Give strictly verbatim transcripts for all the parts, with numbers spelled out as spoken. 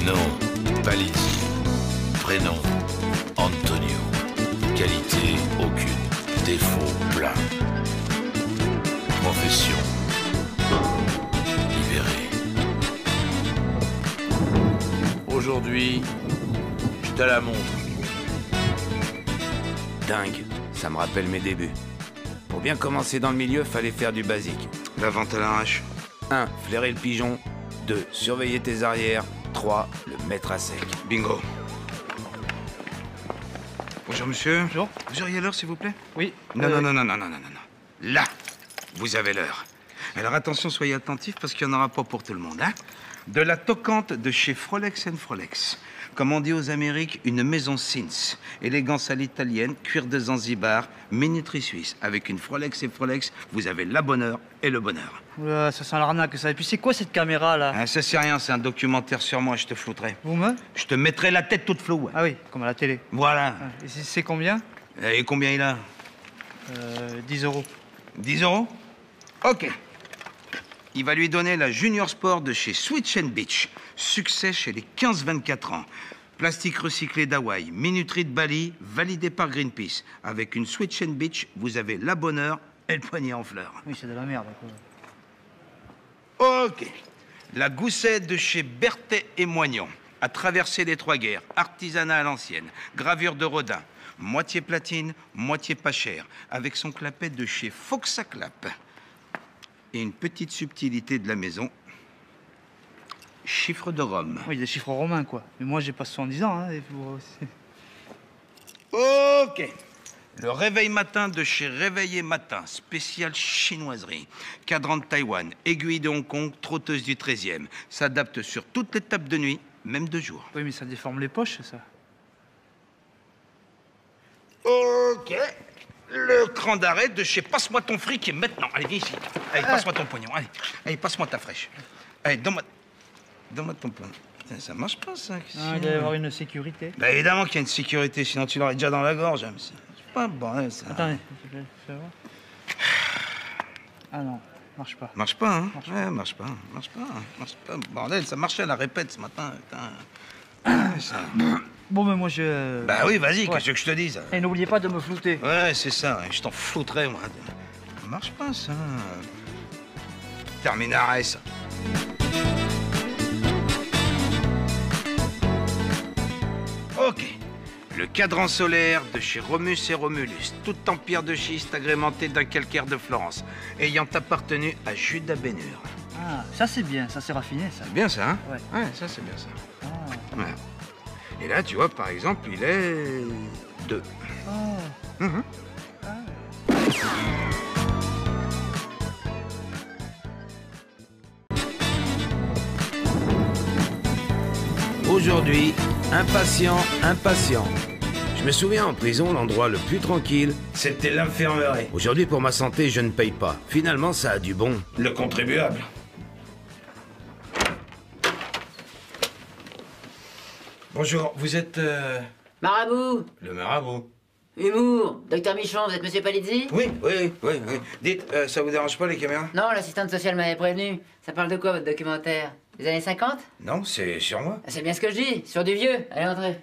Nom, Palizzi. Prénom, Antonio. Qualité, aucune. Défaut, plein. Profession, libéré. Aujourd'hui, je te la montre. Dingue, ça me rappelle mes débuts. Pour bien commencer dans le milieu, fallait faire du basique. La vente à l'arrache. un. Flairer le pigeon. deux. Surveiller tes arrières. trois. Le mettre à sec. Bingo. Bonjour, monsieur. Bonjour. Vous auriez l'heure, s'il vous plaît? Oui. Non, euh... non, non, non, non, non, non, non. Là, vous avez l'heure. Alors attention, soyez attentifs parce qu'il n'y en aura pas pour tout le monde, hein. De la toquante de chez Frolex and Frolex. Comme on dit aux Amériques, une maison Sins. Élégance à l'italienne, cuir de Zanzibar, minuterie suisse. Avec une Frolex et Frolex, vous avez la bonne heure et le bonheur. Oula, ça sent l'arnaque, ça. Et puis c'est quoi cette caméra, là? Hein, ça c'est rien, c'est un documentaire sur moi, je te flouterai. Vous me? Je te mettrai la tête toute floue. Ah oui, comme à la télé. Voilà. Et c'est- c'est combien? Et combien il a? Euh, dix euros. dix euros? Ok. Il va lui donner la Junior Sport de chez Switch and Beach. Succès chez les quinze vingt-quatre ans. Plastique recyclé d'Hawaï, minuterie de Bali, validé par Greenpeace. Avec une Switch and Beach, vous avez la bonne heure et le poignet en fleurs. Oui, c'est de la merde, quoi. Ok. La Goussette de chez Berthet et Moignon. À traverser les trois guerres. Artisanat à l'ancienne. Gravure de Rodin. Moitié platine, moitié pas cher. Avec son clapet de chez Fox à Clap. Et une petite subtilité de la maison. Chiffre de Rome. Oui, des chiffres romains, quoi. Mais moi, j'ai pas soixante-dix ans, hein. Et vous, c'est- Ok. Le réveil matin de chez Réveillé Matin, spécial chinoiserie. Cadran de Taïwan, aiguille de Hong Kong, trotteuse du treizième. S'adapte sur toutes les tables de nuit, même de jour. Oui, mais ça déforme les poches, ça. Ok. Le cran d'arrêt de chez Passe-moi ton fric et maintenant. Allez, viens ici. Allez, passe-moi ton pognon. Allez, allez passe-moi ta fraîche. Allez, donne-moi donne-moi ton pognon. Putain, ça marche pas, ça. Ah, il doit y avoir une sécurité. Bah, évidemment qu'il y a une sécurité, sinon tu l'aurais déjà dans la gorge. Mais c'est c'est pas bon, ça. Attendez, je vais faire voir. Ah non, marche pas. Marche pas, hein? Marche Ouais, marche pas, marche pas, marche pas. Bordel, ça marchait à la répète ce matin. Putain. Ah, ça... Bon, mais moi, je... Bah oui, vas-y, Ouais. qu'est-ce que je te dise? Et n'oubliez pas de me flouter. Ouais, c'est ça, ouais, je t'en foutrais, moi. Ça marche pas, ça. Terminares. Ok. Le cadran solaire de chez Romus et Romulus, tout en pierre de schiste agrémenté d'un calcaire de Florence, ayant appartenu à Judas Bénur. Ah, ça, c'est bien. Ça, c'est raffiné, ça. C'est bien ça, hein? Ouais. Ouais, ça c'est bien ça. Ah. Ouais. Et là, tu vois, par exemple, il est deux. Ah. Mhm. Aujourd'hui, impatient, impatient. Je me souviens en prison, l'endroit le plus tranquille, C'était l'infirmerie. aujourd'hui pour ma santé, je ne paye pas. Finalement, ça a du bon. Le contribuable. Bonjour, vous êtes euh, Marabout, le marabout. humour, docteur Michon, vous êtes monsieur Palizzi? Oui, oui, oui, oui. Dites, euh, ça vous dérange pas les caméras? Non, l'assistante sociale m'avait prévenu. Ça parle de quoi votre documentaire? Les années cinquante? Non, c'est sur moi. Ah, c'est bien ce que je dis, sur du vieux. Allez, entrez.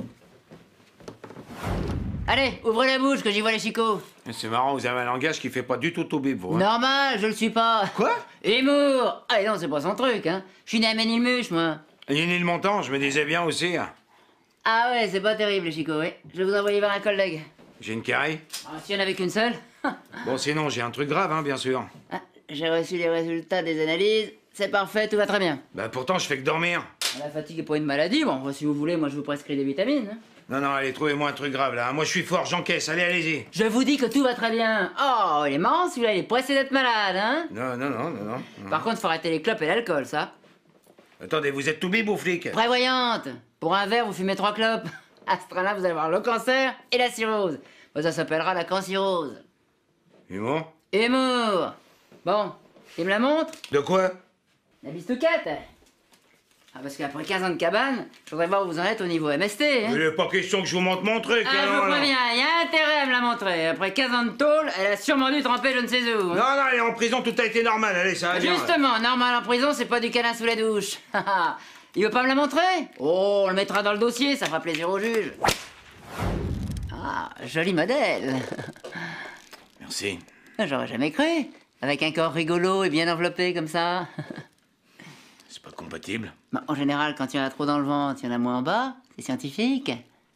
Allez, ouvrez la bouche que j'y vois les chicots. C'est marrant, vous avez un langage qui fait pas du tout tout bip, vous. hein. Normal, je le suis pas. Quoi? Humour. Ah non, c'est pas son truc, hein. Je suis né à Ménilmuche, moi. Yéni le montant, je me disais bien aussi. hein. Ah ouais, c'est pas terrible, les chicots, oui. Je vais vous envoyer voir un collègue. J'ai une carie. Ah, s'il y en avait qu'une seule. Bon, sinon, j'ai un truc grave, hein, bien sûr. Ah, j'ai reçu les résultats des analyses. C'est parfait, tout va très bien. Bah pourtant, je fais que dormir. La fatigue est pas une maladie. Bon, si vous voulez, moi je vous prescris des vitamines. hein. Non, non, allez, trouvez-moi un truc grave, là. Moi, je suis fort, j'encaisse. Allez, allez-y. Je vous dis que tout va très bien. Oh, il est marrant celui-là, il est pressé d'être malade, hein. Non, non, non, non, non. non. Par contre, faut arrêter les clopes et l'alcool, ça. Attendez, vous êtes tout bibou, flic. Prévoyante. Pour un verre, vous fumez trois clopes. À ce train-là, vous allez avoir le cancer et la cirrhose. Bon, ça s'appellera la cancirrose. Humour? Humour. Bon, il me la montre? De quoi? La bistouquette. Ah, parce qu'après quinze ans de cabane, je voudrais voir où vous en êtes au niveau M S T, hein. Il n'est pas question que je vous montre mon truc, Ah, je alors, vous là. préviens, il y a intérêt à me la montrer. Après quinze ans de tôle, elle a sûrement dû tremper je ne sais où. Non, non, elle est en prison, tout a été normal, allez, ça va bien. Justement, normal en prison, c'est pas du câlin sous la douche. Il veut pas me la montrer? Oh, on le mettra dans le dossier, ça fera plaisir au juge. Ah, joli modèle. Merci. J'aurais jamais cru. Avec un corps rigolo et bien enveloppé comme ça. C'est pas compatible. Bah, en général, quand il y en a trop dans le ventre, il y en a moins en bas. C'est scientifique.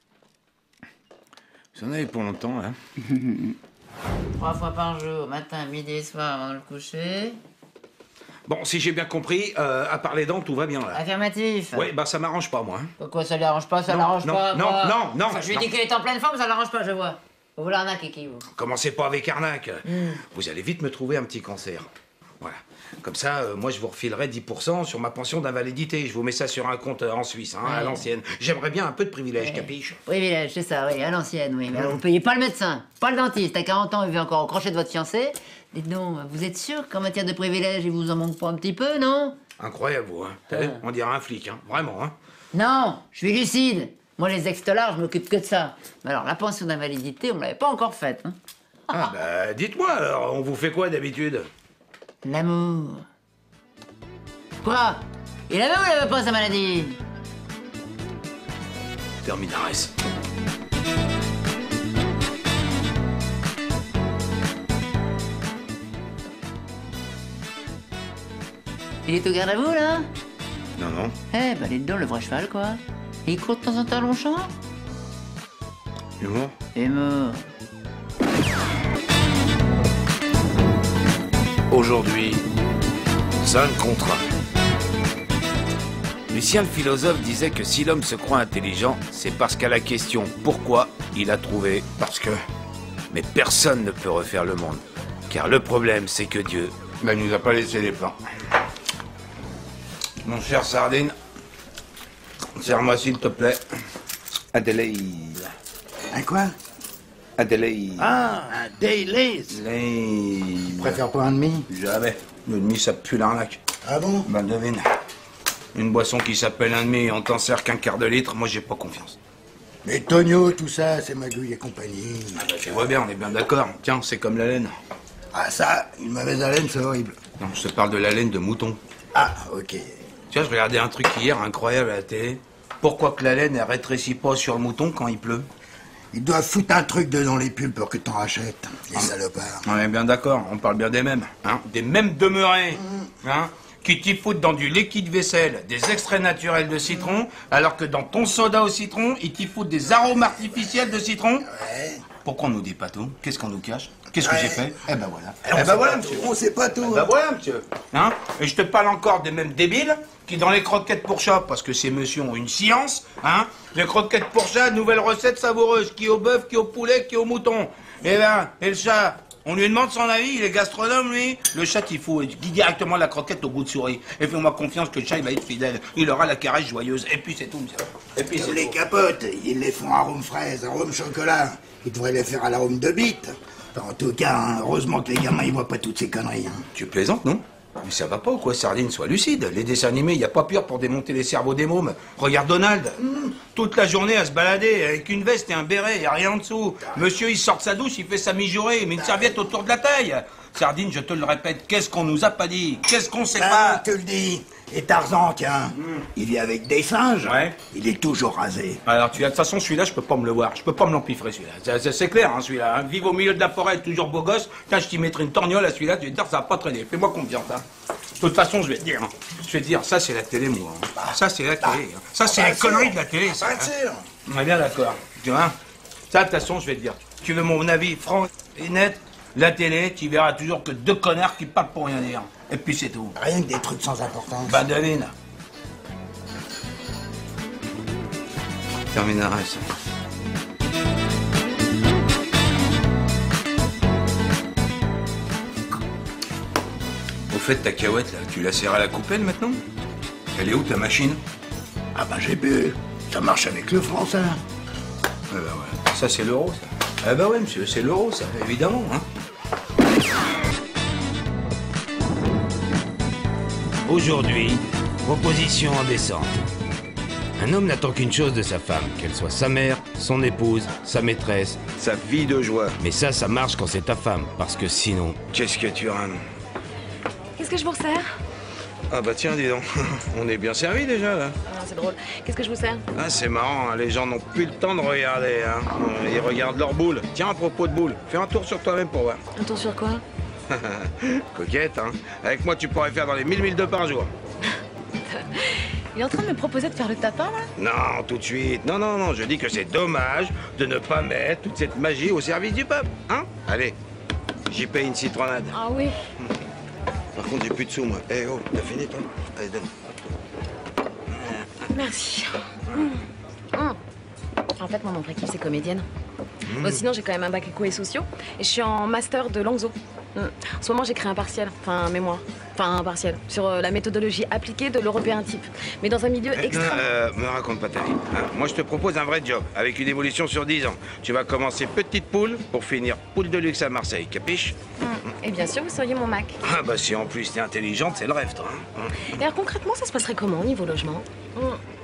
Vous en avez pour longtemps, hein? Trois fois par jour, matin, midi et soir avant de le coucher. Bon, si j'ai bien compris, euh, à part les dents, tout va bien là. Affirmatif. Oui, bah ça m'arrange pas, moi. hein. Pourquoi ça l'arrange pas? Ça Non, l'arrange non, pas, non, moi. non, non, Enfin, je lui non. dis qu'il est en pleine forme, ça l'arrange pas, je vois. Vous voulez arnaquer qui, vous? Commencez pas avec arnaque. Vous allez vite me trouver un petit cancer. Voilà. Comme ça, euh, moi, je vous refilerai dix pour cent sur ma pension d'invalidité. Je vous mets ça sur un compte euh, en Suisse, hein, à Ouais. l'ancienne. J'aimerais bien un peu de privilège, Ouais. capiche? Privilège, c'est ça, oui, à l'ancienne, oui. Mais alors, vous payez pas le médecin, pas le dentiste. À quarante ans, il vit encore au crochet de votre fiancé. Dites donc, vous êtes sûr qu'en matière de privilèges, il vous en manque pas un petit peu, non? Incroyable, vous, hein. T'as vu? On dirait un flic, hein. Vraiment, hein. Non, je suis lucide. Moi, les ex-tolards, je m'occupe que de ça. Mais alors, la pension d'invalidité, on me l'avait pas encore faite. Hein. Ah, bah, dites-moi, alors, on vous fait quoi d'habitude? L'amour. Quoi? Il avait ou il avait pas sa maladie? Terminares. Il est au garde à vous, là? Non, non. Eh, bah, dites donc, le vrai cheval, quoi. Et il court de temps en temps à Longchamp? Humour? Il est mort. Aujourd'hui, cinq contre un. Lucien le philosophe disait que si l'homme se croit intelligent, c'est parce qu'à la question « Pourquoi ?», il a trouvé « Parce que ». Mais personne ne peut refaire le monde. Car le problème, c'est que Dieu... Ben, il nous a pas laissé les plans. Mon cher Sardine, serre-moi s'il te plaît. Adélaïde. Un quoi? Adélaïde. Ah, un Dailies. Adélaïde. Tu préfères pas un demi? Jamais. Le demi, ça pue l'arnaque. Ah bon? Ben, devine. Une boisson qui s'appelle un demi et on t'en sert qu'un quart de litre, moi j'ai pas confiance. Mais Tonio, tout ça, c'est magouille et compagnie. Ah bah, tu vois bien, on est bien d'accord. Tiens, c'est comme la laine. Ah ça, une mauvaise haleine, c'est horrible. Non, je te parle de la laine de mouton. Ah, ok. Tu vois, je regardais un truc hier incroyable à la télé. Pourquoi que la laine, elle rétrécit pas sur le mouton quand il pleut? Ils doivent foutre un truc dedans les pulls pour que t'en rachètes. Les salopards. On est bien d'accord, on parle bien des mêmes. Hein, des mêmes demeurés. Hein, qui t'y foutent dans du liquide vaisselle des extraits naturels de citron, alors que dans ton soda au citron, ils t'y foutent des arômes artificiels de citron. Ouais. Pourquoi on nous dit pas tout? Qu'est-ce qu'on nous cache? Qu'est-ce que Ouais. j'ai fait? Eh ben voilà. Eh, on Eh sait ben voilà, pas monsieur. tout, on sait pas tout. Eh ben voilà, monsieur. Hein? Et je te parle encore des mêmes débiles qui, dans les croquettes pour chat, parce que ces messieurs ont une science, hein? Les croquettes pour chat, nouvelle recette savoureuse, qui au bœuf, qui au poulet, qui au mouton. Eh ben, et le chat, on lui demande son avis, il est gastronome, lui. Le chat, il faut directement la croquette au goût de souris. Et fais-moi confiance que le chat, il va être fidèle. Il aura la caresse joyeuse. Et puis c'est tout, monsieur. Et puis c'est Les tout. capotes, ils les font arôme fraise, arôme chocolat. Ils devraient les faire à l'arôme de bite. Enfin, en tout cas, hein, heureusement que les gamins, ils voient pas toutes ces conneries. Hein. Tu plaisantes, non? Mais ça va pas ou quoi, Sardine? Sois lucide. Les dessins animés, y a pas pire pour démonter les cerveaux des mômes. Regarde Donald. Toute la journée à se balader avec une veste et un béret, y a rien en dessous. Monsieur, il sort de sa douche, il fait sa mijaurée, il met une serviette autour de la taille. Sardine, je te le répète, qu'est-ce qu'on nous a pas dit? Qu'est-ce qu'on sait Ah, pas? je te le dis. Et Tarzan, tiens, il vit avec des singes. Ouais. Il est toujours rasé. Alors, tu vois, de toute façon, celui-là, je peux pas me le voir. Je peux pas me l'empiffrer, celui-là. Ça- ça- C'est clair, hein, celui-là. Hein. Vive au milieu de la forêt, toujours beau gosse. Tiens, je t'y mettrai une torgnole à celui-là, tu vas te dire, ça va pas traîner. Fais-moi confiance, hein. De toute façon, je vais te dire, hein. Je vais te dire, ça, c'est la télé, moi. hein. Ça, c'est la télé. hein. Ça, c'est Bien la sûr. connerie de la télé, ça. Bien hein. sûr. On est bien d'accord. Tu vois? Ça, de toute façon, je vais te dire. Tu veux mon avis franc et net? La télé, tu verras toujours que deux connards qui parlent pour rien dire. Et puis c'est tout. Rien que des trucs sans importance. Bah, devine. Terminares. Au fait, ta cahuète, là, tu la serres à la coupelle maintenant? Elle est où, ta machine? Ah bah j'ai bu. Ça marche avec le franc, ça. Ah bah ouais. Ça, c'est l'euro, ça. Ah bah ouais, monsieur, c'est l'euro, ça, évidemment, hein. Aujourd'hui, proposition indécente. Un homme n'attend qu'une chose de sa femme, qu'elle soit sa mère, son épouse, sa maîtresse. Sa vie de joie. Mais ça, ça marche quand c'est ta femme, parce que sinon... Qu'est-ce que tu rames? Qu'est-ce que je vous resserre? Ah bah tiens, dis donc, on est bien servi déjà là. Ah, c'est drôle. Qu'est-ce que je vous sers? Ah c'est marrant, hein, les gens n'ont plus le temps de regarder, hein. Euh, Ils regardent leur boule. Tiens, à propos de boule, fais un tour sur toi-même pour voir. Un tour sur quoi? Coquette, hein. Avec moi, tu pourrais faire dans les mille mille deux par jour. Il est en train de me proposer de faire le tapin, là? Non, tout de suite. Non, non, non, je dis que c'est dommage de ne pas mettre toute cette magie au service du peuple, hein. Allez, j'y paye une citronnade. Ah oui. Par contre, j'ai plus de sous, moi. Eh oh, t'as fini, toi? Allez, donne. Merci. Mmh. Mmh. En fait, moi, mon vrai kiff, c'est comédienne. Mmh. Bon, sinon, j'ai quand même un bac éco et sociaux. Et je suis en master de Langso. Mmh. En ce moment, j'écris un partiel, enfin un mémoire, enfin un partiel, sur euh, la méthodologie appliquée de l'européen type. Mais dans un milieu Eh, extrêmement... non, euh, me raconte pas ta vie. Hein. Moi, je te propose un vrai job, avec une évolution sur dix ans. Tu vas commencer petite poule pour finir poule de luxe à Marseille, capiche? Mmh. Et bien sûr, vous seriez mon Mac. Ah bah si en plus t'es intelligente, c'est le rêve, toi. Hein. Et alors concrètement, ça se passerait comment au niveau logement? Mmh.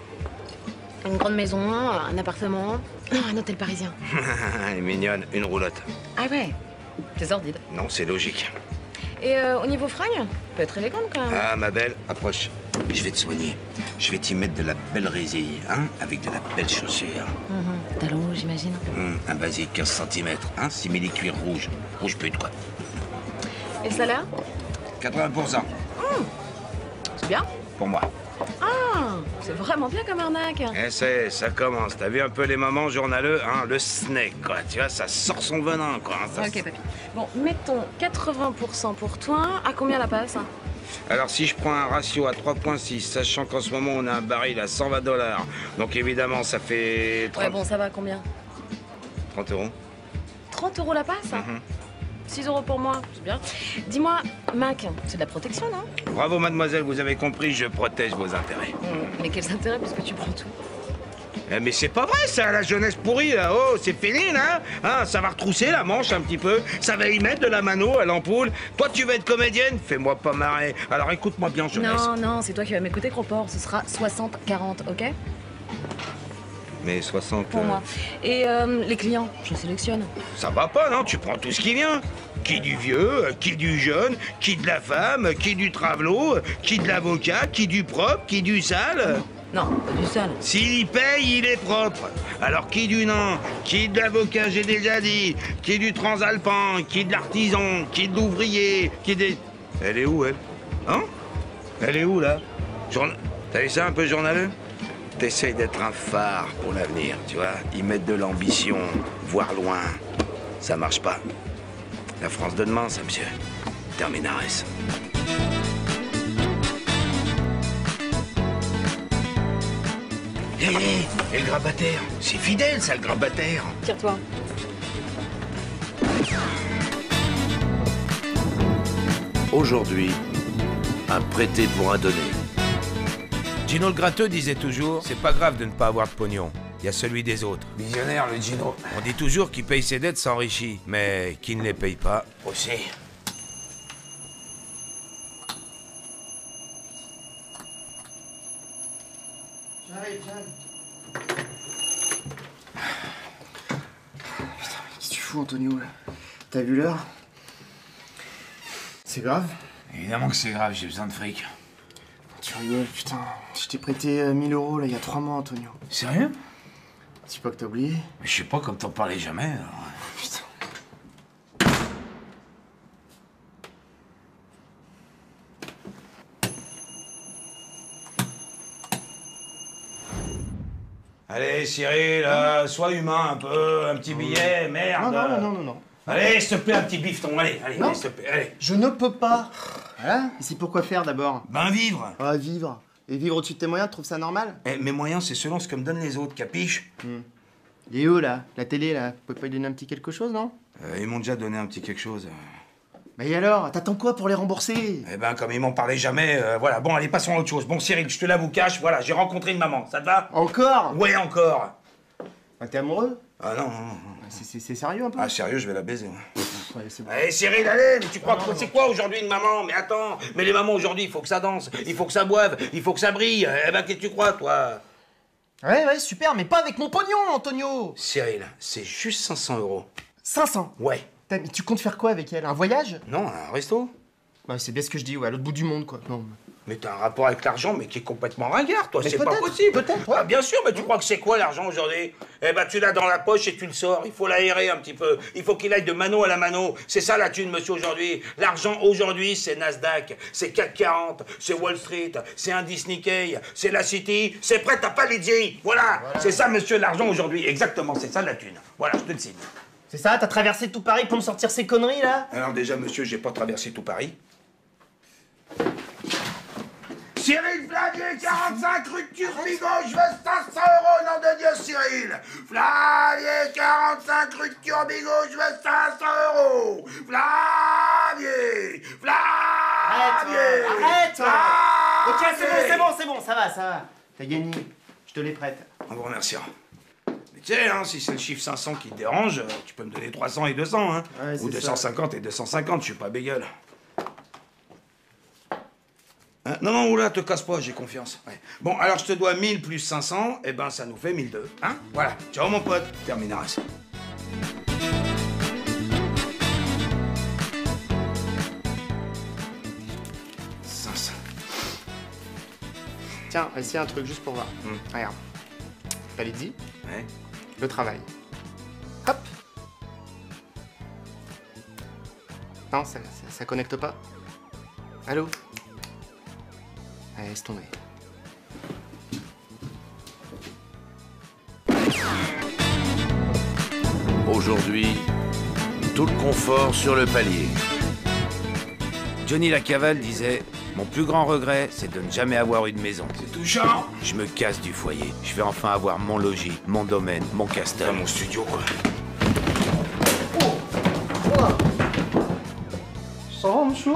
Une grande maison, un appartement, un hôtel parisien. Elle est mignonne, une roulotte. Ah ouais, c'est sordide. Non, c'est logique. Et euh, au niveau fringues, peut être élégante quand même. Ah, ma belle, approche. Je vais te soigner. Je vais t'y mettre de la belle résille, hein, avec de la belle chaussure. Mmh. Talons rouges, j'imagine. Hum, un basique quinze centimètres, hein, simili cuir rouge. Rouge pute, quoi. Et le salaire? quatre-vingts pour cent. Mmh. C'est bien. Pour moi. Ah, c'est vraiment bien comme arnaque. Eh, c'est, ça commence. T'as vu un peu les mamans journaleux, hein, le snake, quoi. Tu vois, ça sort son venin, quoi. hein, ça Ok, papy. Bon, mettons quatre-vingts pour cent pour toi. À combien la passe? Alors si je prends un ratio à trois virgule six, sachant qu'en ce moment on a un baril à cent vingt dollars, donc évidemment ça fait trente, Ouais, bon, ça va à combien? trente euros. trente euros la passe? Mhm. six euros pour moi, c'est bien. Dis-moi, Mac, c'est de la protection, non? Bravo mademoiselle, vous avez compris, je protège vos intérêts. Mmh. Mais quels intérêts, puisque tu prends tout? Eh, mais c'est pas vrai ça, la jeunesse pourrie là, oh, c'est fini là, hein, ça va retrousser la manche un petit peu, ça va y mettre de la mano à l'ampoule. Toi tu veux être comédienne? Fais-moi pas marrer. Alors écoute-moi bien jeunesse. Non, non, c'est toi qui vas m'écouter, Croport. Ce sera soixante quarante, ok? Mais soixante... Pour euh, moi. Et euh, les clients, je sélectionne. Ça va pas, non? Tu prends tout ce qui vient. Qui du vieux, qui du jeune, qui de la femme, qui du travelot, qui de l'avocat, qui du propre, qui du sale. Non, pas du sale. S'il paye, il est propre. Alors qui du nain, qui de l'avocat, j'ai déjà dit, qui du transalpin, qui de l'artisan, qui de l'ouvrier, qui des... Elle est où, elle? Hein? Elle est où, là? Journa... T'as vu ça, un peu journaleux? T'essayes d'être un phare pour l'avenir, tu vois? Y mettre de l'ambition, voir loin. Ça marche pas. La France de demain, ça, monsieur. Terminares. Hé, hé, et le grabataire? C'est fidèle, ça, le grabataire. Tire-toi. Aujourd'hui, un prêté pour un donné. Gino le gratteux disait toujours, c'est pas grave de ne pas avoir de pognon. Il y a celui des autres. Visionnaire, le Gino. On dit toujours qui paye ses dettes s'enrichit, mais qui ne les paye pas. Aussi. J'arrive, j'arrive. Putain, mais qu'est-ce que tu fous, Antonio, là? T'as vu l'heure? C'est grave? Évidemment que c'est grave, j'ai besoin de fric. Tu rigoles, putain. Je t'ai prêté euh, mille euros, là, il y a trois mois, Antonio. Sérieux? C'est pas que t'as oublié? Mais je sais pas, comme t'en parlais jamais. Alors... Putain. Allez, Cyril, euh, sois humain un peu, un petit billet, merde. Non, non, non, non, non. Allez, s'il te plaît, un petit bifton, allez, allez, Non. allez, s'il te plaît, allez. Je ne peux pas. Voilà. Et c'est pourquoi faire, d'abord? Ben vivre. Ah, vivre. Et vivre au-dessus de tes moyens, tu trouves ça normal? Eh, mes moyens, c'est selon ce que me donnent les autres, capiche? Il est où, là? La télé, là? Vous pouvez pas lui donner un petit quelque chose, non? euh, Ils m'ont déjà donné un petit quelque chose. Mais et alors? T'attends quoi pour les rembourser? Eh ben, comme ils m'en parlaient jamais, euh, voilà. Bon, allez, passons à autre chose. Bon, Cyril, je te l'avoue cache, voilà, j'ai rencontré une maman, ça te va? Encore? Ouais, encore. Ah, t'es amoureux? Ah non, non, non. C'est- C'est c'est sérieux, un peu? Ah, sérieux, je vais la baiser. Ouais, c'est bon. Allez, Cyril, allez, mais tu crois que c'est quoi aujourd'hui une maman? Mais attends, mais les mamans aujourd'hui, il faut que ça danse, il faut que ça boive, il faut que ça brille. Eh ben, qu'est-ce que tu crois, toi? Ouais, ouais, super, mais pas avec mon pognon, Antonio! Cyril, c'est juste cinq cents euros. cinq cents? Ouais. Putain, mais tu comptes faire quoi avec elle? Un voyage? Non, un resto? Ouais, c'est bien ce que je dis, ouais, à l'autre bout du monde, quoi. Non. Mais t'as un rapport avec l'argent, mais qui est complètement ringard, toi, Mais c'est pas peut-être, possible. peut-être, ouais. Ah, bien sûr, mais tu crois que c'est quoi l'argent aujourd'hui? Eh ben, tu l'as dans la poche et tu le sors. Il faut l'aérer un petit peu. Il faut qu'il aille de mano à la mano. C'est ça la thune, monsieur, aujourd'hui. L'argent aujourd'hui, c'est Nasdaq, c'est C A C quarante, c'est Wall Street, c'est Indice Nikkei, c'est la City, c'est prêt à Palazzi. Voilà, voilà. C'est ça, monsieur, l'argent aujourd'hui. Exactement, c'est ça la thune. Voilà, je te le signe. C'est ça, t'as traversé tout Paris pour me sortir ces conneries, là? Alors déjà, monsieur, j'ai pas traversé tout Paris. Cyril Flavier, quarante-cinq rue de Turbigo, je veux cinq cents euros, nom de Dieu, Cyril. Flavier, quarante-cinq rue de Turbigo, je veux cinq cents euros. Flavier, Flavier. Arrête, arrête. Ok, c'est bon, Flavier. c'est bon, c'est bon, ça va, ça va. T'as gagné, je te les prête. En vous remerciant. Mais tu sais, hein, si c'est le chiffre cinq cents qui te dérange, tu peux me donner trois cents et deux cents, hein. Ouais, Ou deux cent cinquante et deux cent cinquante, je suis pas bégueule. Hein? Non, non, oula, te casse pas, j'ai confiance. Ouais. Bon, alors je te dois mille plus cinq cents, et ben ça nous fait mille deux, hein? Voilà, ciao mon pote, terminaras. cinq cents. Tiens, ici un truc juste pour voir. Hum. Regarde. Palazzi, Ouais. le travail. Hop. Non, ça, ça, ça connecte pas. Allô? Allez, laisse tomber. Aujourd'hui, tout le confort sur le palier. Johnny Lacavale disait « Mon plus grand regret, c'est de ne jamais avoir eu de maison. C'est touchant. Je me casse du foyer. Je vais enfin avoir mon logis, mon domaine, mon castel. Dans mon studio, quoi. Ça va, monsieur?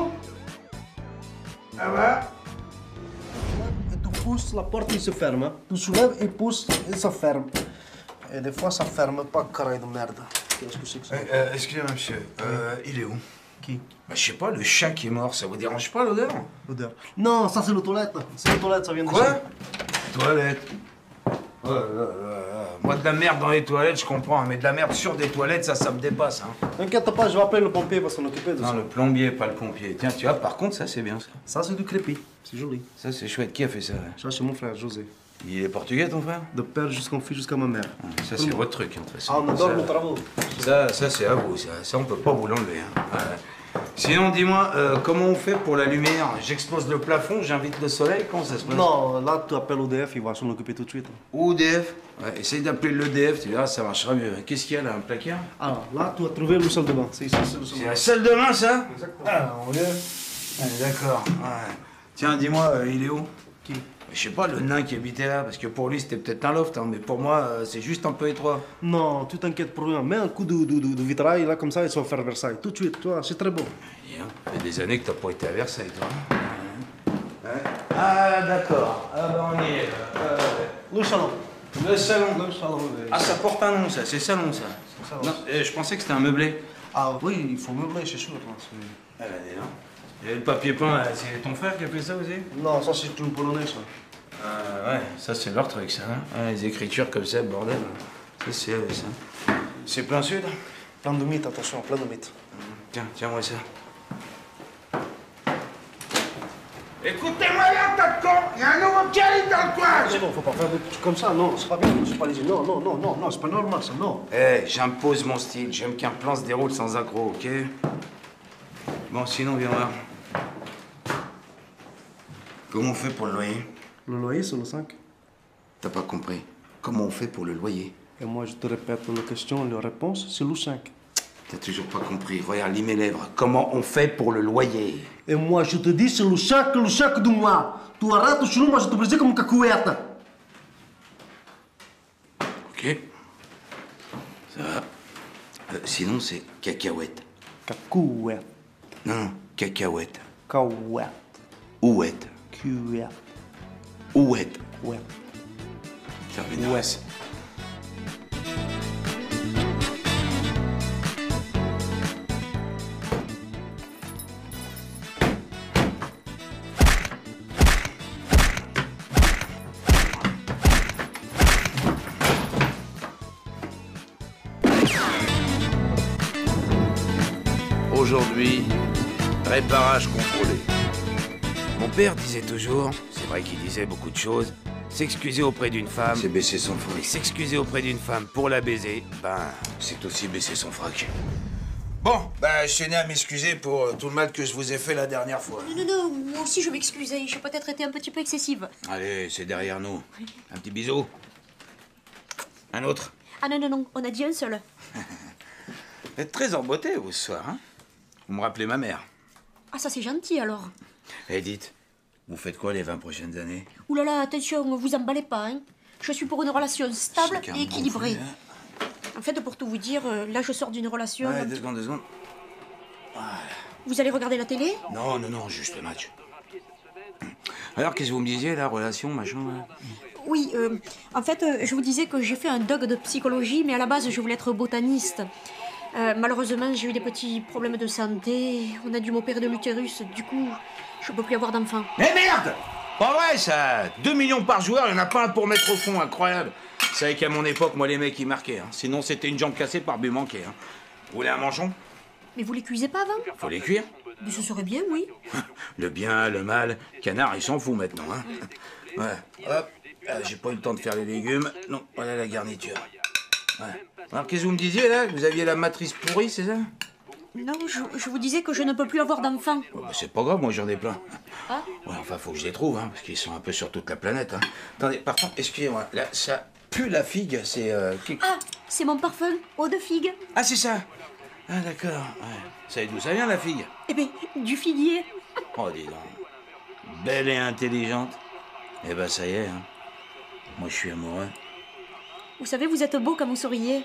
Ça va? Et tu pousses, la porte il se ferme. Hein. Tu soulèves et pousses et ça ferme. Et des fois ça ferme pas, carré de merde. Qu'est-ce que c'est que ça? Euh, euh, excusez-moi, monsieur. Euh, il est où? Qui? Bah, je sais pas, le chat qui est mort, ça vous dérange pas l'odeur? L'odeur. Non, ça c'est le toilette. C'est le toilette, ça vient de Quoi? ça. Toilette. Oh là là là là. Moi, de la merde dans les toilettes, je comprends, mais de la merde sur des toilettes, ça, ça me dépasse. Hein. T'inquiète pas, je vais appeler le pompier pour s'en occuper de Non, ça. le plombier, pas le pompier. Tiens, tu vois, par contre, ça, c'est bien, ça. Ça c'est du crépi, c'est joli. Ça, c'est chouette. Qui a fait ça? Ça c'est mon frère, José. Il est portugais, ton frère? De père jusqu'en fille jusqu'à ma mère. Ça, c'est votre truc, hein, de toute façon. Ah, on adore Ça- nos travaux. Ça, ça c'est à vous, ça. Ça, on peut pas vous l'enlever. Hein. Ouais. Sinon, dis-moi, euh, comment on fait pour la lumière? J'explose le plafond, j'invite le soleil, comment ça se passe? Non, là tu appelles O D F, il va s'en occuper tout de suite. Ou E D F? Ouais, essaye d'appeler l'E D F, tu verras, ça marchera mieux. Qu'est-ce qu'il y a là, un placard? Alors là tu as trouvé le salle de bain. C'est ici, c'est le salle de C'est bain. la salle de bain, ça? Exactement. Ah, on est... Ah, d'accord. Ouais. Tiens, dis-moi, euh, il est où? Qui? Je sais pas, le nain qui habitait là, parce que pour lui c'était peut-être un loft, hein, mais pour moi euh, c'est juste un peu étroit. Non, tu t'inquiètes pour rien. Mets un coup de, de, de, de vitrail là comme ça et ça va faire Versailles. Tout de suite, tu vois, c'est très beau. Bien. Ça fait des années que t'as pas été à Versailles, toi. Ouais. Ah, d'accord. Ah, bah on y est. là. Euh, Le salon. le salon. Le salon. oui. Ah, ça porte un nom, ça. C'est salon, ça. salon. Non, euh, je pensais que c'était un meublé. Ah oui, il faut meubler, c'est sûr. là, c'est- Ah, bah, dis donc. Et le papier peint, là, c'est ton frère qui a fait ça aussi? Non, ça c'est une polonais ça. Ah, ouais, ça c'est leur truc, ça. Hein. Ah, les écritures comme ça, bordel. Ça, c'est eux, ça. C'est plein sud? Plein de mythes, attention, plein de mythes. Tiens, tiens-moi ça. Écoutez-moi là, tas de con! Il y a un nouveau calibre dans le coin! C'est bon, faut pas faire des trucs comme ça, non, c'est pas bien, c'est pas les Non, non, non, non, non, c'est pas normal ça, non. Eh, j'impose mon style. J'aime qu'un plan se déroule sans accroc, ok? Bon, sinon, viens voir. Comment on fait pour le loyer? Le loyer, c'est le cinq. T'as pas compris. Comment on fait pour le loyer? Et moi, je te répète la question et la réponse, c'est le cinq. T'as toujours pas compris. Regarde, lis mes lèvres. Comment on fait pour le loyer? Et moi, je te dis, c'est le cinq, le cinq de moi. Tu arrêtes, sinon moi, je te brise comme une cacouette. Ok. Ça va. Euh, sinon, c'est cacahuète. Cacouette. Non, non, cacahuète. Cacouette. Ouette. Cuette. Ouette. Ouais. Terminaras. Aujourd'hui, réparage contrôlé. Mon père disait toujours, c'est vrai qu'il disait beaucoup de choses, s'excuser auprès d'une femme... C'est baisser son Mais frac. s'excuser auprès d'une femme pour la baiser, ben... C'est aussi baisser son frac. Bon, bah, je tenais à m'excuser pour euh, tout le mal que je vous ai fait la dernière fois. Non, non, non, moi aussi je m'excuse. J'ai peut-être été un petit peu excessive. Allez, c'est derrière nous. Un petit bisou. Un autre. Ah non, non, non, on a dit un seul. Vous êtes très embottée, vous, ce soir, hein? Vous me rappelez ma mère. Ah, ça c'est gentil alors. Eh, dites, vous faites quoi les vingt prochaines années? Ouh là là, attention, vous emballez pas, hein. Je suis pour une relation stable Chacun et équilibrée. bon fou, hein. En fait, pour tout vous dire, euh, là je sors d'une relation... Ouais, deux secondes, deux secondes. Vous allez regarder la télé? Non, non, non, juste le match. Alors, qu'est-ce que vous me disiez, la relation, machin, là? Oui, euh, en fait, euh, je vous disais que j'ai fait un doc de psychologie, mais à la base, je voulais être botaniste. Euh, malheureusement, j'ai eu des petits problèmes de santé. On a dû m'opérer de l'utérus. Du coup, je peux plus avoir d'enfants. Mais merde! Pas vrai, ça! Deux millions par joueur, il n'y en a pas un pour mettre au fond, incroyable. C'est vrai qu'à mon époque, moi, les mecs, ils marquaient. Hein. Sinon, c'était une jambe cassée par but manqué. Hein. Vous voulez un manchon? Mais vous les cuisez pas avant? Faut les cuire. Mais ce serait bien, oui. Le bien, le mal, canard, il s'en fout maintenant. Hein. Ouais. Hop, ah, j'ai pas eu le temps de faire les légumes. Non, voilà la garniture. Ouais. Alors, qu'est-ce que vous me disiez, là? Vous aviez la matrice pourrie, c'est ça? Non, je, je vous disais que je ne peux plus avoir d'enfants. Oh, bah, c'est pas grave, moi, j'en ai plein. Ah? Ouais, enfin, faut que je les trouve, hein, parce qu'ils sont un peu sur toute la planète. Hein. Attendez, par contre, excusez-moi, là, ça pue la figue, c'est... Euh, qui- Ah, c'est mon parfum, eau de figue. Ah, c'est ça. Ah, d'accord. Ouais. Vous savez d'où ça vient, la figue? Eh bien, du figuier. Oh, dis donc. Belle et intelligente. Eh ben, ça y est, hein. Moi, je suis amoureux. Vous savez, vous êtes beau quand vous souriez.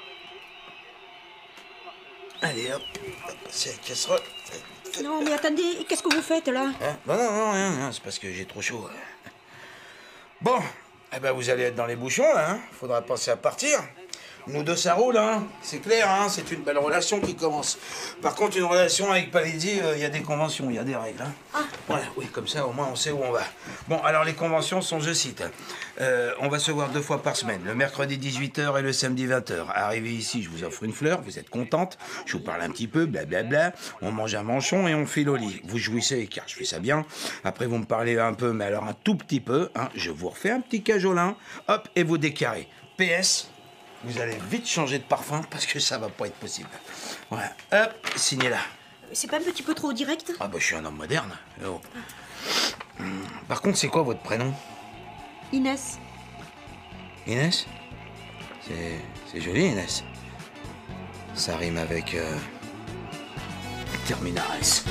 Allez, hop. hop c'est la casserole. Non, mais attendez, qu'est-ce que vous faites, là? Hein? Non, non, non, rien, rien, c'est parce que j'ai trop chaud. Bon, eh ben, vous allez être dans les bouchons, là, hein. Faudra penser à partir. Nous deux, ça roule, hein. C'est clair, hein. C'est une belle relation qui commence. Par contre, une relation avec Palaisie, il euh, y a des conventions, il y a des règles, hein. Ah. Voilà, oui, comme ça, au moins, on sait où on va. Bon, alors, les conventions sont, je cite, euh, on va se voir deux fois par semaine, le mercredi dix-huit heures et le samedi vingt heures. Arrivé ici, je vous offre une fleur, vous êtes contente, je vous parle un petit peu, blablabla, on mange un manchon et on file au lit. Vous jouissez, car je fais ça bien. Après, vous me parlez un peu, mais alors un tout petit peu, hein. Je vous refais un petit cajolin, hop, et vous décarrez. P S, vous allez vite changer de parfum parce que ça va pas être possible. Voilà, hop, signez là. C'est pas un petit peu trop direct? Ah bah je suis un homme moderne. Oh. Hum, Par contre, c'est quoi votre prénom? Inès. Inès? C'est c'est joli, Inès. Ça rime avec euh, Terminares.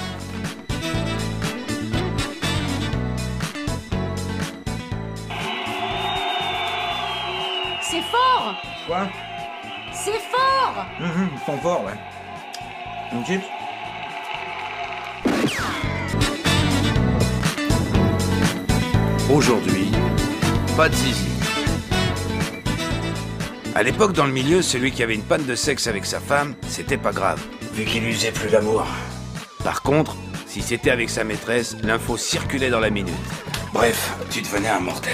C'est fort! Quoi? C'est fort! Hum, Ils sont forts, ouais. Une chips? Aujourd'hui, pas de zizi. À l'époque, dans le milieu, celui qui avait une panne de sexe avec sa femme, c'était pas grave, Vu qu'il usait plus d'amour. Par contre, si c'était avec sa maîtresse, l'info circulait dans la minute. Bref, tu devenais un mortel.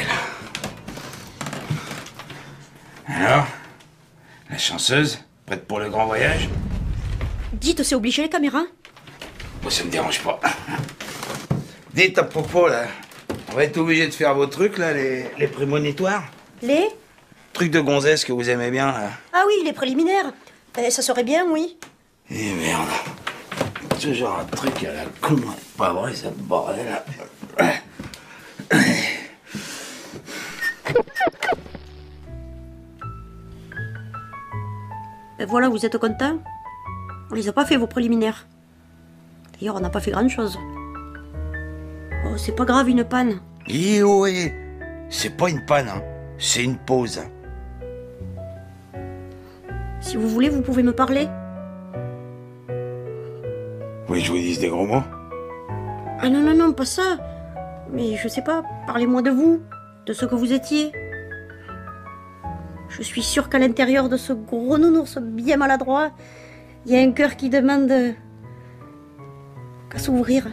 Alors? La chanceuse? Prête pour le grand voyage? Dites, c'est obligé les caméras? Moi, ça me dérange pas. Dites à propos, là. On va être obligé de faire vos trucs, là, les, les prémonitoires. Les? Trucs de gonzesse que vous aimez bien, là. Ah oui, les préliminaires. Eh, ça serait bien, oui. Eh merde. Ce genre de truc à la con, pas vrai, ça bordel, là. Ben voilà, vous êtes content? On les a pas fait, vos préliminaires. D'ailleurs, on n'a pas fait grand-chose. Oh, c'est pas grave, une panne. Eh ouais, c'est pas une panne, hein. C'est une pause. Si vous voulez, vous pouvez me parler. Vous voulez que je vous dise des gros mots? Ah non, non, non, pas ça. Mais je sais pas, parlez-moi de vous, de ce que vous étiez. Je suis sûre qu'à l'intérieur de ce gros nounours bien maladroit, il y a un cœur qui demande qu'à s'ouvrir.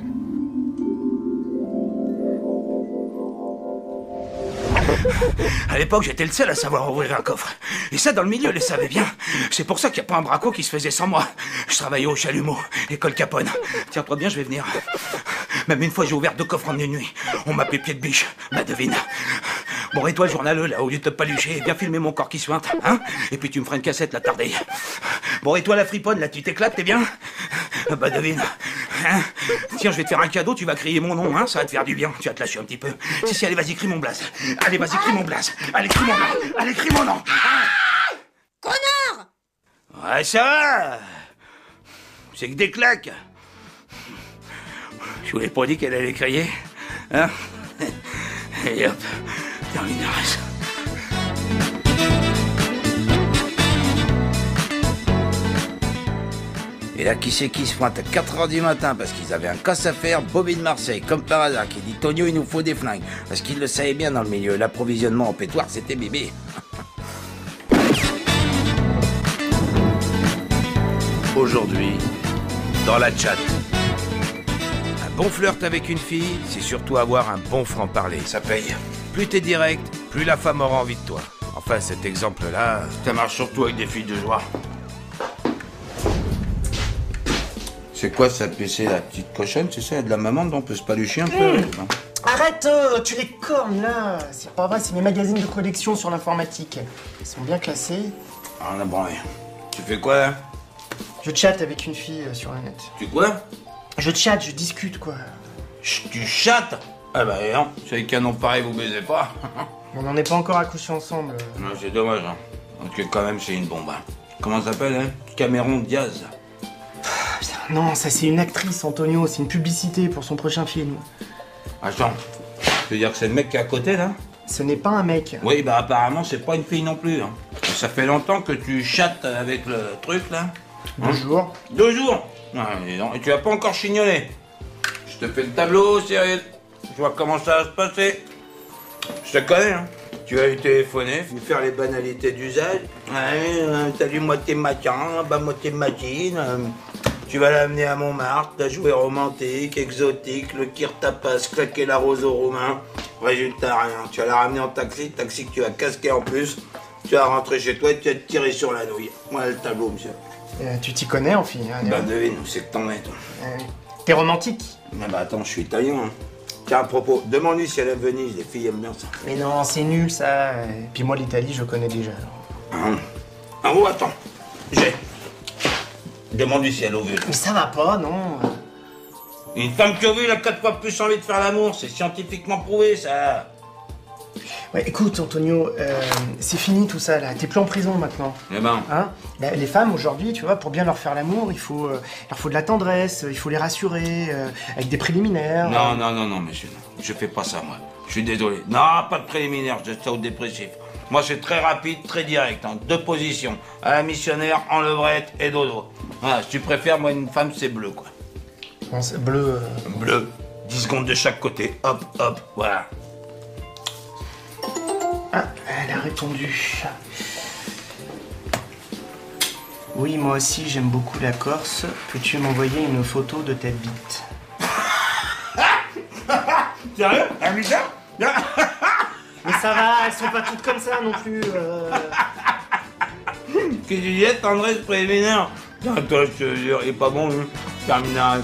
À l'époque, j'étais le seul à savoir ouvrir un coffre. Et ça, dans le milieu, les savait bien. C'est pour ça qu'il n'y a pas un braco qui se faisait sans moi. Je travaillais au chalumeau, école Capone. Tiens-toi bien, je vais venir. Même une fois, j'ai ouvert deux coffres en une nuit. On m'appelait pied de biche. Bah, devine. Bon, et toi, journaleux, là, au lieu de te palucher, viens filmer mon corps qui suinte, hein? Et puis tu me feras une cassette, la tardée. Bon, et toi, la friponne, là, tu t'éclates, t'es bien? Bah, devine. Hein? Tiens, je vais te faire un cadeau, tu vas crier mon nom, hein? Ça va te faire du bien, tu vas te lâcher un petit peu. Si, si, allez, vas-y, crie mon blaze. Allez, vas-y, crie mon blaze. Allez, crie mon nom. Allez, crie mon nom. Ah Connard! Ouais, ça va. C'est que des claques. Je vous l'ai pas dit qu'elle allait crier, hein? Et hop, terminé. Et là, qui c'est qui se pointe à quatre heures du matin parce qu'ils avaient un casse à faire? Bobby de Marseille, comme par hasard, qui dit Tonio, il nous faut des flingues. Parce qu'il le savait bien dans le milieu, l'approvisionnement en pétoire, c'était bébé. Aujourd'hui, dans la chatte. Un bon flirt avec une fille, c'est surtout avoir un bon franc-parler. Ça paye. Plus t'es direct, plus la femme aura envie de toi. Enfin, cet exemple-là... Ça marche surtout avec des filles de joie. C'est quoi ça, P C, la petite cochonne, c'est ça? De la maman, on peut se palucher un peu. Mmh. Arrête, euh, tu les cornes là. C'est pas vrai, c'est mes magazines de collection sur l'informatique. Ils sont bien classés. Ah, on a branlé. Tu fais quoi, là? Je chatte avec une fille euh, sur le net. Tu quoi? Je chatte, je discute, quoi. Chut, tu chattes? Ah bah non, c'est avec un nom pareil, vous baisez pas. On n'en est pas encore accouchés ensemble. Non, c'est dommage, hein. Donc quand même, c'est une bombe, hein. Comment ça s'appelle, hein? Cameron Diaz. Non, ça c'est une actrice, Antonio, c'est une publicité pour son prochain film. Attends, tu veux dire que c'est le mec qui est à côté, là? Ce n'est pas un mec. Oui, bah apparemment, c'est pas une fille non plus, hein. Et ça fait longtemps que tu chattes avec le truc, là? Deux jours. Deux jours? Non, et tu as pas encore chignolé. Je te fais le tableau, Cyril. Je vois comment ça va se passer. Je te connais, hein. Tu vas lui téléphoner, lui faire les banalités d'usage. Ouais, euh, salut, moitié matin, bah moitié matine. Euh, tu vas l'amener à Montmartre, t'as joué romantique, exotique, le kir tapas, claquer la rose au roumain. Résultat, rien. Tu vas la ramener en taxi, taxi que tu vas casquer en plus. Tu vas rentrer chez toi et tu vas te tirer sur la nouille. Voilà le tableau, monsieur. Euh, tu t'y connais en fille, hein? Bah devine, où c'est que t'en es, toi? Euh, T'es romantique? Ah bah attends, je suis italien, hein. Tiens, à propos, demande-lui si elle est à Venise, les filles aiment bien ça. Mais non, c'est nul ça. Et puis moi, l'Italie, je connais déjà. Alors. Hum. Ah oh, attends, j'ai. Demande-lui si elle est au vieux. Mais ça va pas, non. Une femme qui ovule a quatre fois plus envie de faire l'amour, c'est scientifiquement prouvé, ça. Ouais, écoute, Antonio, euh, c'est fini tout ça, là. T'es plus en prison, maintenant. Eh ben. Hein? Bah, les femmes, aujourd'hui, tu vois, pour bien leur faire l'amour, il faut, euh, leur faut de la tendresse, il faut les rassurer, euh, avec des préliminaires. Non, euh... non, non, non, monsieur, non. Je fais pas ça, moi. Je suis désolé. Non, pas de préliminaires, je ça au dépressif. Moi, c'est très rapide, très direct, hein. Deux positions. À la missionnaire, en levrette et dodo. Voilà, si tu préfères, moi, une femme, c'est bleu, quoi. Non, c'est bleu. Euh... Bleu. dix secondes de chaque côté. Hop, hop, voilà. Ah, elle a répondu. Oui, moi aussi, j'aime beaucoup la Corse. Peux-tu m'envoyer une photo de ta bite? Sérieux? Un bizarre? Mais ça va, elles sont pas toutes comme ça non plus. Euh... Qu'est-ce que tu disais, tendresse préliminaire? Non, toi, je te jure, il est pas bon, lui. Terminaire.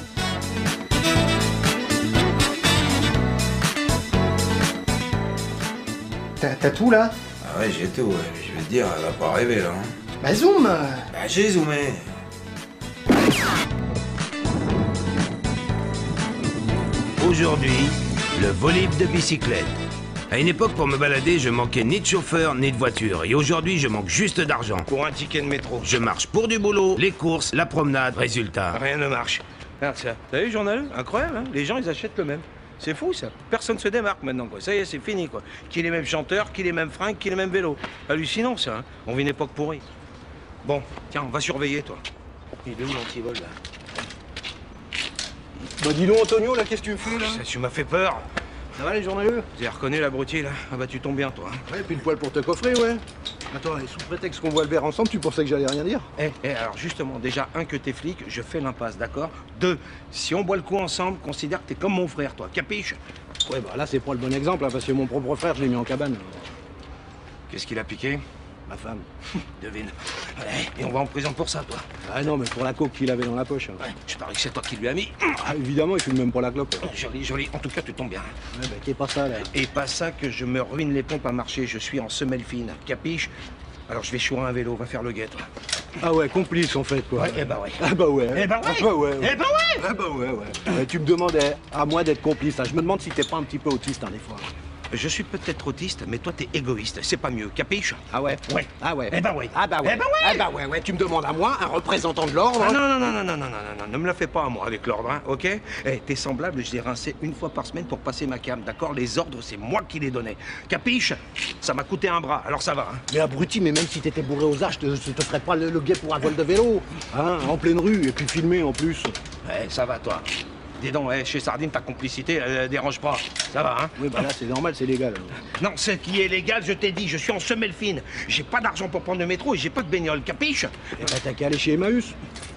T'as tout là? Ah ouais, j'ai tout, ouais. Je vais te dire, elle va pas rêver là. Hein. Bah zoom! Bah j'ai zoomé. Aujourd'hui, le volib de bicyclette. À une époque, pour me balader, je manquais ni de chauffeur, ni de voiture. Et aujourd'hui, je manque juste d'argent. Pour un ticket de métro. Je marche pour du boulot, les courses, la promenade. Résultat. Rien ne marche. Regarde ça. T'as vu, journal? Incroyable, hein? Les gens, ils achètent le même. C'est fou, ça. Personne se démarque maintenant, quoi. Ça y est, c'est fini, quoi. Qui les mêmes chanteurs, qui les mêmes fringues, qui les mêmes vélos. Hallucinant, ça, hein. On vit une époque pourrie. Bon, tiens, on va surveiller, toi. Il est où l'antivol, là? Bah dis donc, Antonio, là, qu'est-ce que tu fais, là? Ça, tu m'as fait peur. Ça va, les journaleux? Vous avez reconnu l'abruti, là? Ah bah, tu tombes bien, toi. Hein. Ouais, puis le poil pour te coffrer, ouais. Attends, et sous prétexte qu'on voit le verre ensemble, tu pensais que j'allais rien dire? Eh, eh, alors justement, déjà, un, que t'es flic, je fais l'impasse, d'accord? Deux, si on boit le coup ensemble, considère que t'es comme mon frère, toi. Capiche? Ouais, bah là, c'est pas le bon exemple, hein, parce que mon propre frère, je l'ai mis en cabane. Qu'est-ce qu'il a piqué? Ma femme. Devine. Ouais, et on va en prison pour ça, toi. Ah non, mais pour la coke qu'il avait dans la poche. Ouais, je parie que c'est toi qui lui as mis. Ah, évidemment, il fume même pas la clope. Joli, joli. En tout cas, tu tombes bien. Ouais, bah, qui est pas ça, là. Et pas ça que je me ruine les pompes à marcher. Je suis en semelle fine. Capiche? Alors je vais chourer un vélo. Va faire le guet, toi. Ah ouais, complice, en fait, quoi. Ouais, eh bah ouais. Ah bah ouais. Eh bah ouais. Ah bah ouais. Eh bah ouais. Ah bah ouais, ouais. Ouais, tu me demandais à moi d'être complice. Hein. Je me demande si t'es pas un petit peu autiste, hein, des fois. Je suis peut-être autiste, mais toi, t'es égoïste. C'est pas mieux. Capiche? Ah ouais? Ouais. Ah ouais. Eh bah ouais. Ah bah ouais. Eh bah ouais. Ah bah ouais, ouais. Tu me demandes à moi, un représentant de l'ordre? Ah non, non, non, non, non, non, non, non, non, ne me la fais pas à moi avec l'ordre, hein, ok? Eh, t'es semblable, je l'ai rincé une fois par semaine pour passer ma cam, d'accord? Les ordres, c'est moi qui les donnais. Capiche? Ça m'a coûté un bras, alors ça va, hein? Mais abruti, mais même si t'étais bourré aux arches, je te, te ferais pas le, le guet pour un vol de vélo. Hein, en pleine rue, et puis filmé en plus. Ouais, ça va, toi. Dis donc, eh, chez Sardine, ta complicité, elle, elle dérange pas. Ça va, hein? Oui, bah là, c'est normal, c'est légal. Non, ce qui est légal, je t'ai dit, je suis en semelle fine. J'ai pas d'argent pour prendre le métro et j'ai pas de bagnole, capiche? Eh bah, t'as qu'à aller chez Emmaüs.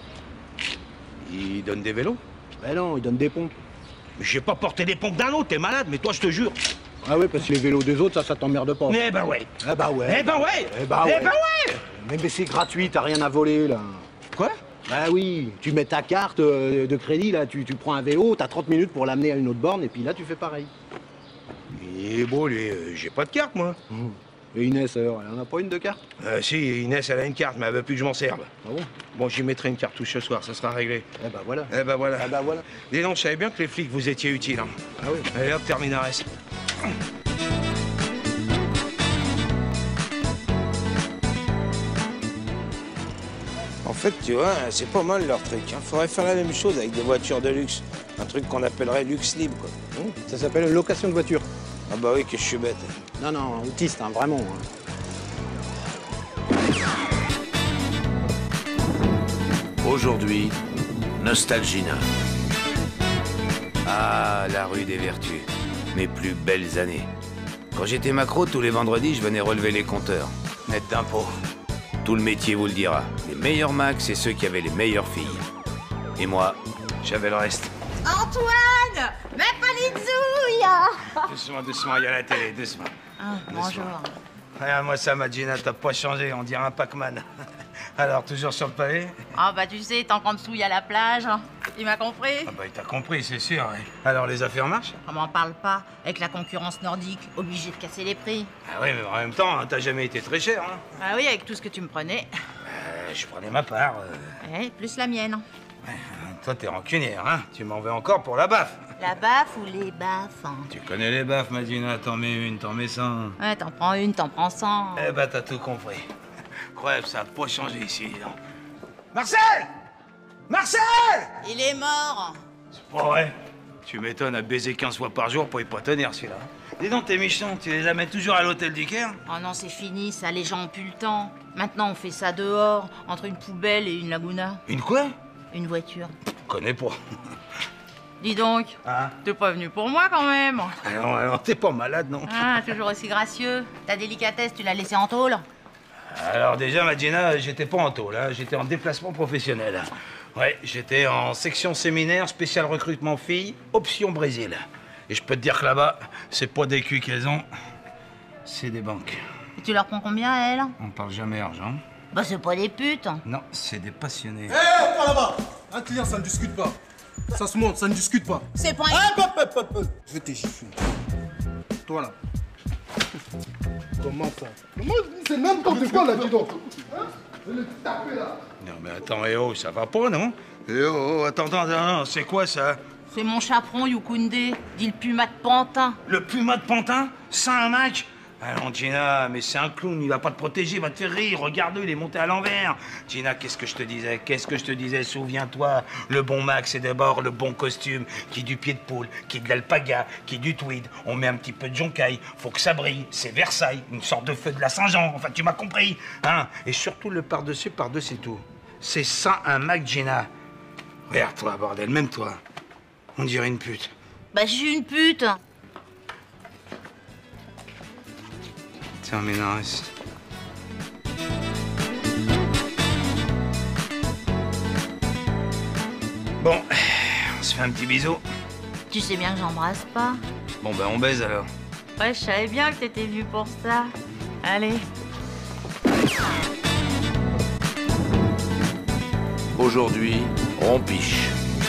Ils donnent des vélos? Bah non, ils donnent des pompes. J'ai pas porté des pompes d'un autre, t'es malade, mais toi, je te jure. Ah ouais, parce que les vélos des autres, ça, ça t'emmerde pas. Eh bah ouais. Eh bah ouais. Eh bah ouais. Eh bah ouais. Eh bah ouais. Mais, mais c'est gratuit, t'as rien à voler, là. Quoi? Bah oui, tu mets ta carte euh, de crédit, là, tu, tu prends un vélo, t'as trente minutes pour l'amener à une autre borne, et puis là, tu fais pareil. Mais bon, lui, euh, j'ai pas de carte, moi. Mmh. Et Inès, alors, elle en a pas une de carte? Euh, si, Inès, elle a une carte, mais elle veut plus que je m'en serve. Ah bon? Bon, j'y mettrai une cartouche ce soir, ça sera réglé. Eh bah voilà. Eh bah voilà. Eh bah voilà. Dis donc, je savais bien que les flics vous étiez utiles. Hein. Ah oui. Allez hop, Terminares. En fait, tu vois, c'est pas mal leur truc. Hein. Faudrait faire la même chose avec des voitures de luxe. Un truc qu'on appellerait luxe libre, quoi. Mmh, ça s'appelle location de voiture. Ah bah oui, que je suis bête. Non, non, autiste, hein, vraiment. Hein. Aujourd'hui, Nostalgina. Ah, la rue des Vertus. Mes plus belles années. Quand j'étais macro, tous les vendredis, je venais relever les compteurs. Net d'impôts. Tout le métier vous le dira. Les meilleurs max, c'est ceux qui avaient les meilleures filles. Et moi, j'avais le reste. Antoine, mets pas les zouilles. Doucement, doucement, il y a la télé, doucement. Ah, bonjour. Regarde-moi ça, ma Gina, t'as pas changé, on dirait un Pac-Man. Alors, toujours sur le pavé? Ah bah tu sais, tant qu'en dessous il y a la plage. Il m'a compris? Ah bah, il t'a compris, c'est sûr. Ouais. Alors, les affaires marchent? On m'en parle pas. Avec la concurrence nordique, obligé de casser les prix. Ah oui, mais en même temps, hein, t'as jamais été très cher, hein? Ah oui, avec tout ce que tu me prenais. Euh, je prenais ma part. Euh... Ouais, plus la mienne. Ouais, toi, t'es rancunière, hein? Tu m'en veux encore pour la baffe. La baffe ou les baffes hein? Tu connais les baffes, Madina, t'en mets une, t'en mets cent. Ouais, t'en prends une, t'en prends cent. Eh ben, t'as tout compris. Crève, ça a pas changé ici, non. Marcel! Marcel! Il est mort. C'est pas vrai. Tu m'étonnes à baiser quinze fois par jour pour y pas tenir, celui-là. Dis donc, tes michons, tu les amènes toujours à l'hôtel du Caire? Oh non, c'est fini, ça, les gens ont plus le temps. Maintenant, on fait ça dehors, entre une poubelle et une laguna. Une quoi? Une voiture. Je connais pas. Dis donc, Hein? t'es pas venu pour moi quand même. Alors, alors t'es pas malade, non? Ah, toujours aussi gracieux. Ta délicatesse, tu l'as laissée en tôle? Alors déjà, Madina, j'étais pas en tôle, hein. J'étais en déplacement professionnel. Ouais, j'étais en section séminaire, spécial recrutement filles, option Brésil. Et je peux te dire que là-bas, c'est pas des culs qu'elles ont, c'est des banques. Et tu leur prends combien, elles? On parle jamais argent. Bah, c'est pas des putes. Non, c'est des passionnés. Hé, hey, toi là-bas! Un client, ça ne discute pas. Ça se monte, ça ne discute pas. C'est pas... Ah, hop, hop, hop, hop. Je vais te gifler. Toi là. Comment ça? Moi, c'est n'importe quoi là, dis donc. Hein? Je vais le taper là. Non mais attends, eh oh, ça va pas, non? Eh oh, oh, attends, attends, attends, c'est quoi ça? C'est mon chaperon, Yukunde, dit le puma de Pantin. Le puma de Pantin? Ça, un match? Allons, Gina, mais c'est un clown, il va pas te protéger, il va te faire rire. Regarde-le, il est monté à l'envers. Gina, qu'est-ce que je te disais? Qu'est-ce que je te disais? Souviens-toi, le bon Max, c'est d'abord le bon costume, qui est du pied de poule, qui est de l'alpaga, qui est du tweed. On met un petit peu de joncaille, faut que ça brille. C'est Versailles, une sorte de feu de la Saint-Jean. Enfin, tu m'as compris, hein? Et surtout le par-dessus, par-dessus tout. C'est ça, un Mac, Gina. Regarde-toi, bordel, même toi. On dirait une pute. Bah, je suis une pute. Tiens, Ménarès. Bon, on se fait un petit bisou. Tu sais bien que j'embrasse pas. Bon, ben, on baise alors. Ouais, je savais bien que t'étais venu pour ça. Allez. Aujourd'hui, rompiche.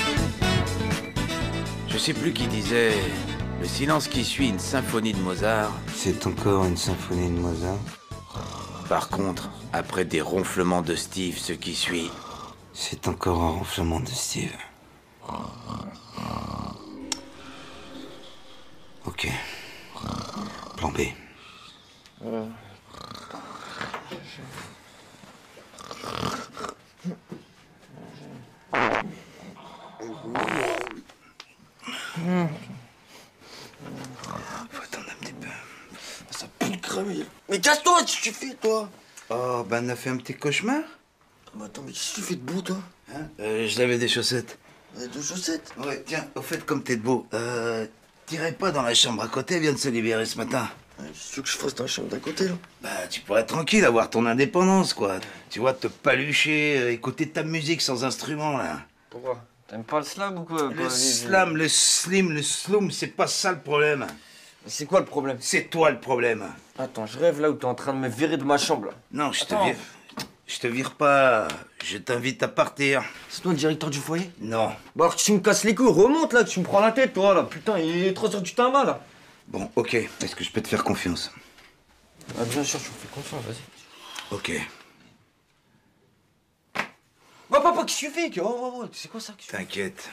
Je sais plus qui disait... Le silence qui suit une symphonie de Mozart... C'est encore une symphonie de Mozart. Par contre, après des ronflements de Steve, ce qui suit... C'est encore un ronflement de Steve. Ok. Plan B. Euh... Faut attendre un petit peu. Ça pue le crème. Mais casse-toi, qu'est-ce que tu fais, toi? Oh, ben, on a fait un petit cauchemar. Mais attends, mais qu'est-ce que tu fais debout, toi? Hein euh, Je lavais des chaussettes. Des chaussettes? Ouais, tiens, au fait, comme t'es debout, euh... t'irais pas dans la chambre à côté, elle vient de se libérer ce matin. Qu'est-ce que je fasse dans la chambre d'à côté, là? Bah, tu pourrais être tranquille, avoir ton indépendance, quoi. Tu vois, te palucher, euh, écouter ta musique sans instrument, là. Pourquoi? T'aimes pas le slam ou quoi? Le slam, le slim, le sloom, c'est pas ça le problème. C'est quoi le problème? C'est toi le problème. Attends, je rêve là où t'es en train de me virer de ma chambre, là. Non, je te Attends. vire... Je te vire pas. Je t'invite à partir. C'est toi le directeur du foyer? Non. Bah alors que tu me casses les couilles, remonte là, que tu me prends la tête, toi, là. Putain, il est trois heures du tabac, là. Bon, ok. Est-ce que je peux te faire confiance? Ah, bien sûr, je vous fais confiance, vas-y. Ok. Bah, papa, qu'est-ce que tu fais? Oh, oh, oh, c'est quoi ça? T'inquiète.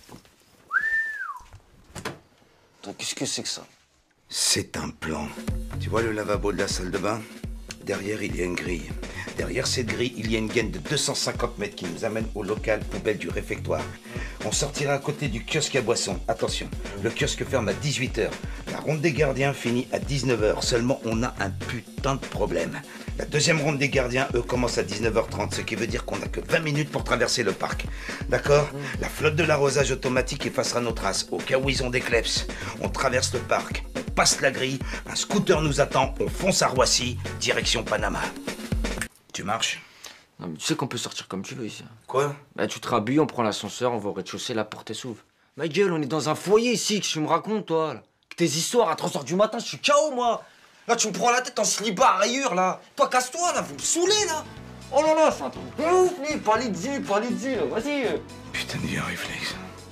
Attends, qu'est-ce que c'est que ça? C'est un plan. Tu vois le lavabo de la salle de bain? Derrière, il y a une grille. Derrière cette grille, il y a une gaine de deux cent cinquante mètres qui nous amène au local poubelle du réfectoire. On sortira à côté du kiosque à boissons. Attention, le kiosque ferme à dix-huit heures. La ronde des gardiens finit à dix-neuf heures. Seulement, on a un putain de problème. La deuxième ronde des gardiens, eux, commence à dix-neuf heures trente, ce qui veut dire qu'on n'a que vingt minutes pour traverser le parc. D'accord? La flotte de l'arrosage automatique effacera nos traces, au cas où ils ont des kleps. On traverse le parc, on passe la grille, un scooter nous attend, on fonce à Roissy, direction Panama. Tu marches? Non, mais tu sais qu'on peut sortir comme tu veux ici. Quoi? Bah, tu te rhabilles, on prend l'ascenseur, on va au rez-de-chaussée, la porte s'ouvre. Ma gueule, on est dans un foyer ici, que tu me racontes, toi, là. Que tes histoires à trois heures du matin, je suis K O, moi. Là, tu me prends la tête en slibard à rayures, là. Toi, casse-toi, là, vous me saoulez, là. Oh là là, c'est un truc de ouf, mais parlez-y, parlez-y, là, vas-y. Putain de vieux réflexe.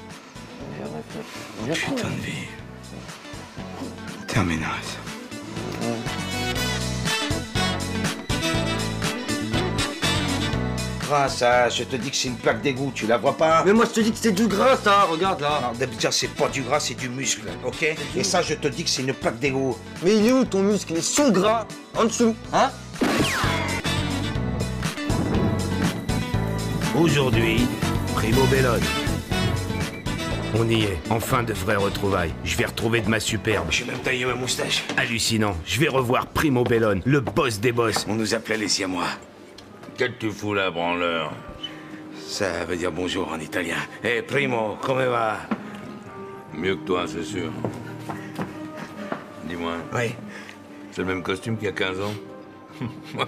Putain de vie. Terminasse. Gras, ça, je te dis que c'est une plaque d'égout, tu la vois pas? Mais moi, je te dis que c'est du gras, ça, regarde, là. Non, d'habitude, c'est pas du gras, c'est du muscle, ok? Et ça, je te dis que c'est une plaque d'égout. Mais il est où ton muscle? Il est sous le gras, en dessous, hein? Aujourd'hui, Primo Bellone. On y est, enfin de vraies retrouvailles. Je vais retrouver de ma superbe. J'ai même taillé ma moustache. Hallucinant, je vais revoir Primo Bellone, le boss des boss. On nous appelait les Siamois. Qu'est-ce que tu fous là, branleur? Ça veut dire bonjour en italien. Eh, hey, Primo, come va? Mieux que toi, c'est sûr. Dis-moi. Oui. C'est le même costume qu'il y a quinze ans?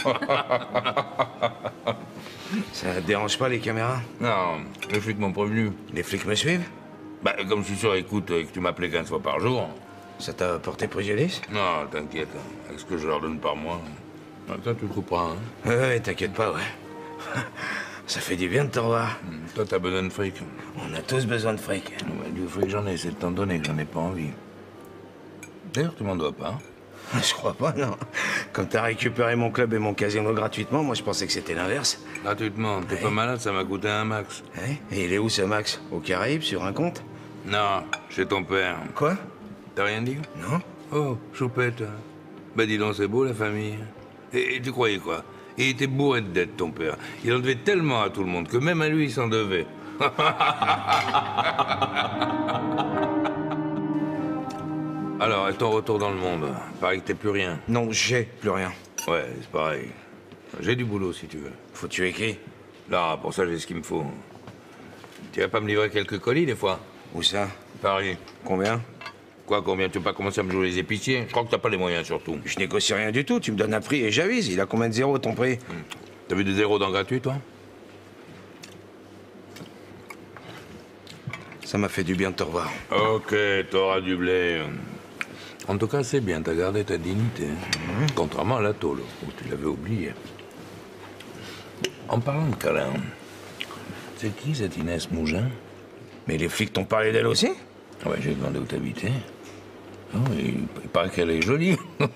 Ça te dérange pas, les caméras? Non, les flics m'ont prévenu. Les flics me suivent? Bah, comme je suis sûr, écoute, que tu m'appelais quinze fois par jour. Ça t'a porté préjudice? Non, t'inquiète. Avec ce que je leur donne par mois. Ah, toi, tu le couperas, hein? Ouais, ouais, t'inquiète pas, ouais. Ça fait du bien de te revoir. Mmh, toi, t'as besoin de fric. On a tous besoin de fric. Ouais, du fric, j'en ai, c'est le temps donné que j'en ai pas envie. D'ailleurs, tu m'en dois pas. Je crois pas, non. Comme t'as récupéré mon club et mon casino gratuitement, moi je pensais que c'était l'inverse. Gratuitement, t'es ouais. pas malade, ça m'a coûté un max. Ouais. Et il est où ce max? Aux Caraïbes, sur un compte? Non, chez ton père. Quoi? T'as rien dit? Non. Oh, choupette. Bah dis donc, c'est beau la famille. Et, et tu croyais quoi? Il était bourré de dettes, ton père. Il en devait tellement à tout le monde que même à lui, il s'en devait. Alors, et ton retour dans le monde? Pareil que t'es plus rien. Non, j'ai plus rien. Ouais, c'est pareil. J'ai du boulot, si tu veux. Faut tuer qui? Là, pour ça, j'ai ce qu'il me faut. Tu vas pas me livrer quelques colis, des fois? Où ça? Paris. Combien? Quoi, combien? Tu veux pas commencer à me jouer les épiciers? Je crois que t'as pas les moyens, surtout. Je négocie rien du tout. Tu me donnes un prix et j'avise. Il a combien de zéros, ton prix? Hum. T'as vu des zéros dans gratuit, toi? Ça m'a fait du bien de te revoir. Ok, t'auras du blé. En tout cas, c'est bien, t'as gardé ta dignité. Mmh. Contrairement à la tôle, où tu l'avais oublié. En parlant de câlin, c'est qui cette Inès Mougin? Mais les flics t'ont parlé d'elle aussi? Ouais, j'ai demandé où t'habitais. Oh, il, il paraît qu'elle est jolie.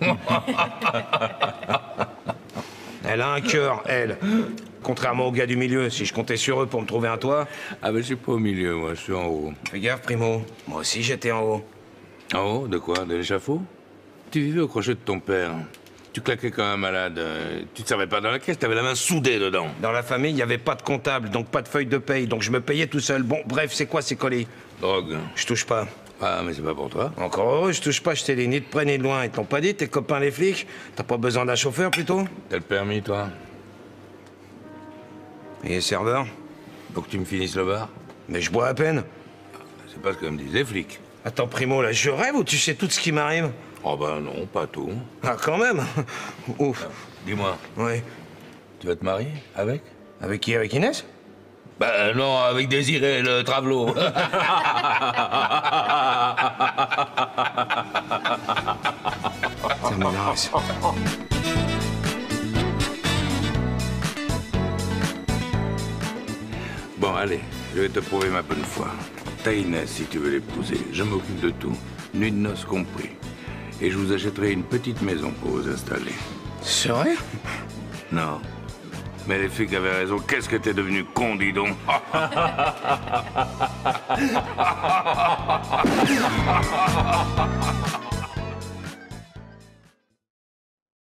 Elle a un cœur, elle. Contrairement aux gars du milieu, si je comptais sur eux pour me trouver un toit... Ah ben je suis pas au milieu, moi, je suis en haut. Fais gaffe, Primo. Moi aussi, j'étais en haut. En haut? De quoi? De l'échafaud? Tu vivais au crochet de ton père. Tu claquais comme un malade. Tu te servais pas dans la caisse, t'avais la main soudée dedans. Dans la famille, il n'y avait pas de comptable, donc pas de feuille de paye, donc je me payais tout seul. Bon, bref, c'est quoi ces colis? Drogue. Je touche pas. Ah, mais c'est pas pour toi. Encore heureux, je touche pas, je t'ai dit ni de près ni de loin. Ils t'ont pas dit, tes copains les flics? T'as pas besoin d'un chauffeur, plutôt? T'as le permis, toi? Et serveur? Faut que tu me finisses le bar? Mais je bois à peine. C'est pas ce que me disent les flics. Attends, Primo, là, je rêve ou tu sais tout ce qui m'arrive? Oh ben non, pas tout. Ah, quand même. Ouf. Dis-moi. Oui. Tu vas te marier? Avec? Avec qui? Avec Inès? Ben non, avec Désiré, le travelot. Ça m'énerve. Bon, allez, je vais te prouver ma bonne foi. T'as Inès, si tu veux l'épouser. Je m'occupe de tout, nuit de noces compris. Et je vous achèterai une petite maison pour vous installer. C'est vrai? Non. Mais les flics avaient raison. Qu'est-ce que t'es devenu con, dis donc.